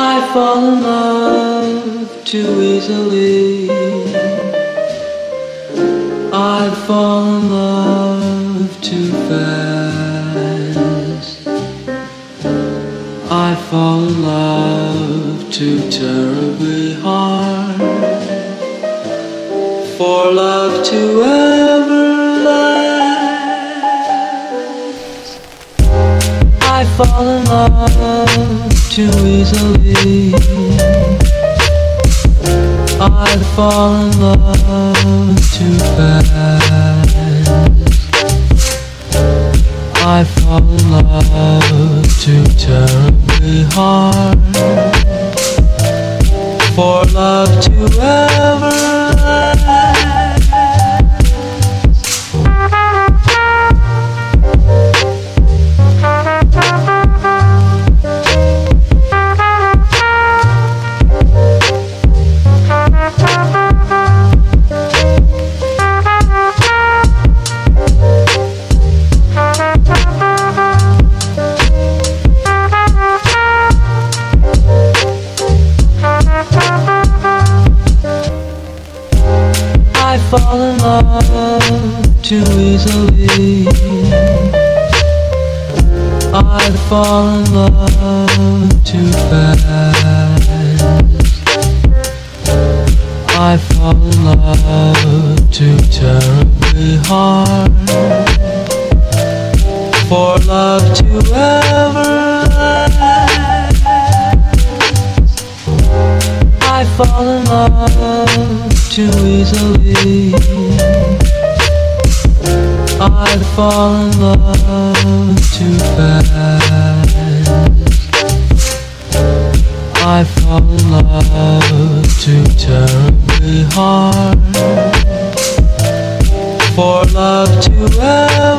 I fall in love too easily. I fall in love too fast. I fall in love too terribly hard for love to ever last. I fall in love too easily. I fall in love too fast. I fall in love too terribly hard for love to ever last. I fall in love too easily. I fall in love too fast. I fall in love too terribly hard for love to ever last. I fall in love too easily. I'd fall in love too fast. I fall in love too terribly hard for love to ever